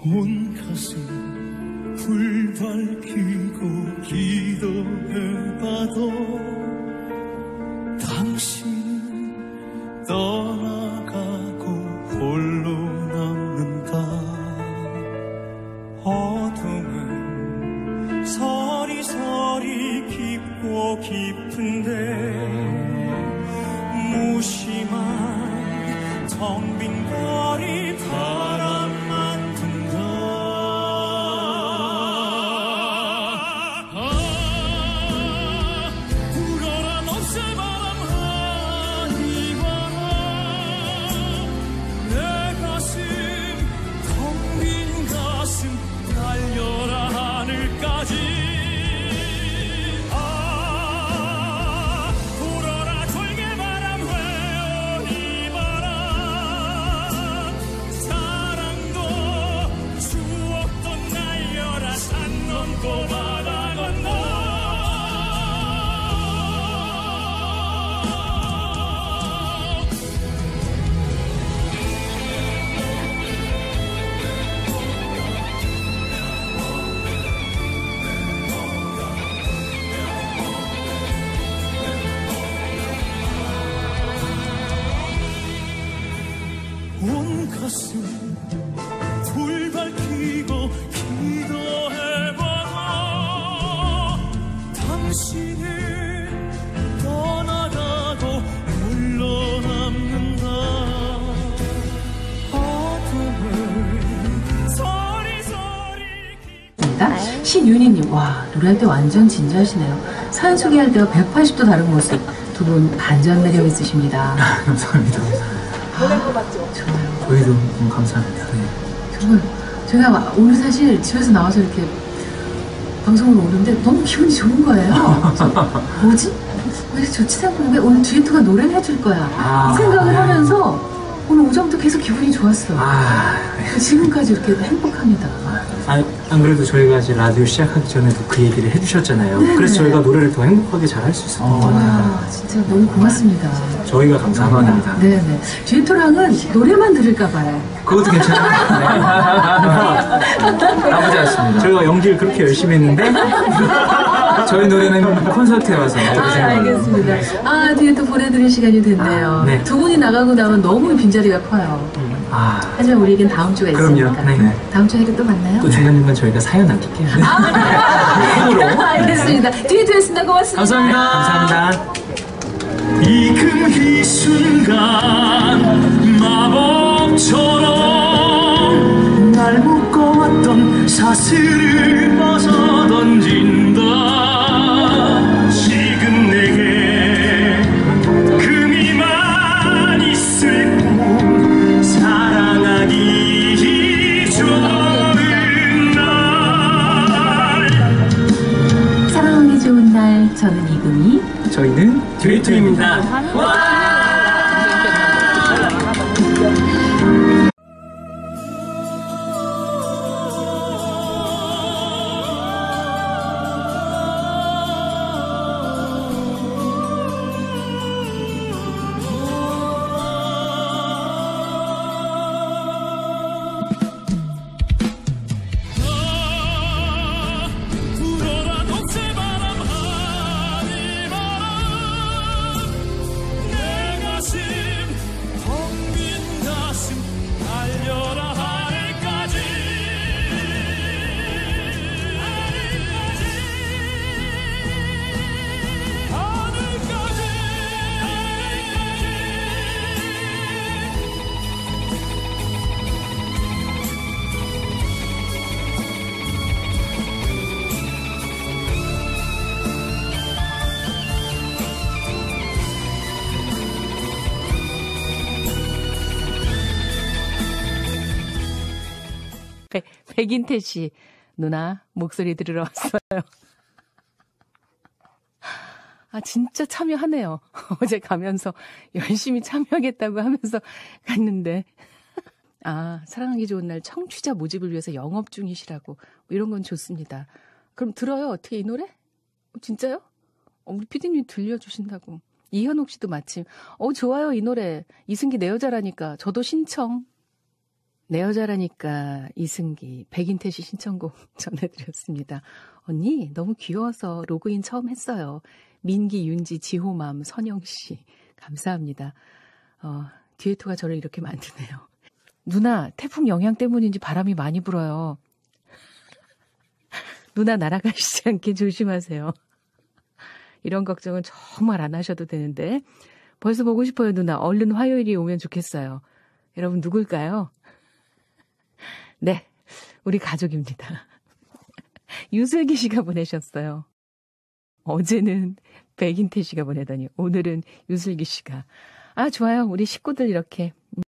온 가슴 불 밝히고 기도해봐도 당신은 떠나가고 홀로 남는다. 어둠은 서리서리 깊고 깊은데 무심한 텅 빈 거리 바람만 든다. 불어라 녹새바람 하니와라. 내 가슴 텅 빈 가슴 날려라 하늘까지. 온 가슴 불 밝히고 기도해봐도 당신은 떠나가고 홀로 남는다. 어둠을 서리서리. 신윤희님, 와, 노래할 때 완전 진지하시네요. 사연 소개할 때와 180도 다른 모습. 두 분 반전 매력 있으십니다. 감사합니다. 노래 거 맞죠? 좋아요. 저희도 너무 감사합니다. 네. 정말 제가 오늘 사실 집에서 나와서 이렇게 방송을 오는데 너무 기분이 좋은 거예요. 뭐지? 왜 이렇게 좋지 생각했는데 오늘 듀에트가 노래를 해줄 거야. 이 생각을 하면서 오늘 오전부터 계속 기분이 좋았어요. 지금까지 이렇게 행복합니다. 안 그래도 저희가 이제 라디오 시작하기 전에도 그 얘기를 해주셨잖아요. 네네. 그래서 저희가 노래를 더 행복하게 잘 할 수 있었던 것 같아요. 진짜 너무 고맙습니다. 저희가 감사합니다. 네네. 듀에토랑은 노래만 들을까봐요. 그것도 괜찮아요. 나쁘지 않습니다. 저희가 연기를 그렇게 열심히 했는데 저희 노래는 콘서트에 와서 알겠습니다. 듀에토 보내드릴 시간이 됐네요. 네. 두 분이 나가고 나면 너무 빈자리가 커요. 하지만 우리에겐 다음 주가 있으니까. 그럼요. 네. 다음 주에 또 만나요. 또 중간중간 저희가 사연 남길게요. 알겠습니다. 듀에토였습니다. 고맙습니다. 감사합니다. 감사합니다. 지금 이 순간 마법처럼 날 묶어왔던 사슬을 벗어던진다. 지금 내게 금이만 있을 뿐 사랑하기 좋은 날. 사랑하기 좋은 날. 저는 이금희. 저희는 듀에토입니다. 백인태 씨, 누나 목소리 들으러 왔어요. 진짜 참여하네요. 어제 가면서 열심히 참여하겠다고 하면서 갔는데. 사랑하기 좋은 날 청취자 모집을 위해서 영업 중이시라고. 이런 건 좋습니다. 그럼 들어요. 어떻게 이 노래? 진짜요? 우리 피디님이 들려주신다고. 이현옥 씨도 마침 좋아요 이 노래. 이승기 내 여자라니까 저도 신청. 내 여자라니까 이승기, 백인태 씨 신청곡 전해드렸습니다. 언니 너무 귀여워서 로그인 처음 했어요. 민기, 윤지, 지호맘, 선영씨 감사합니다. 듀에토가 저를 이렇게 만드네요. 누나 태풍 영향 때문인지 바람이 많이 불어요. 누나 날아가시지 않게 조심하세요. 이런 걱정은 정말 안 하셔도 되는데 벌써 보고 싶어요 누나. 얼른 화요일이 오면 좋겠어요. 여러분 누굴까요? 네, 우리 가족입니다. 유슬기 씨가 보내셨어요. 어제는 백인태 씨가 보내더니 오늘은 유슬기 씨가. 아 좋아요. 우리 식구들 이렇게